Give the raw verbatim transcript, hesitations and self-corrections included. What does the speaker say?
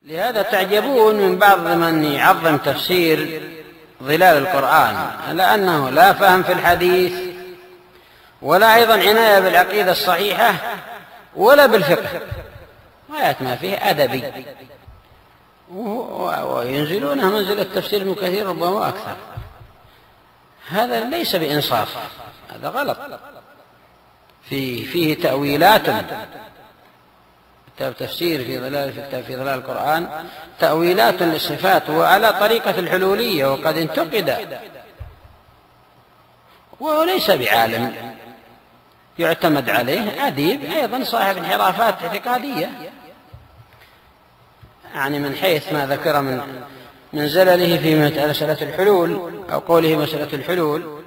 لهذا تعجبون من بعض من يعظم تفسير ظلال القرآن لأنه لا فهم في الحديث ولا أيضا عناية بالعقيدة الصحيحة ولا بالفقه، آيات ما فيه أدبي، وينزلونها منزل التفسير ابن كثير ربما أكثر. هذا ليس بإنصاف، هذا غلط. فيه, فيه تأويلات، كتاب تفسير في ظلال في, في ظلال القرآن تأويلات للصفات وعلى طريقة الحلولية، وقد انتقد وليس بعالم يعتمد عليه، أديب أيضا صاحب انحرافات اعتقادية، يعني من حيث ما ذكر من من زلله في مسألة الحلول أو قوله مسألة الحلول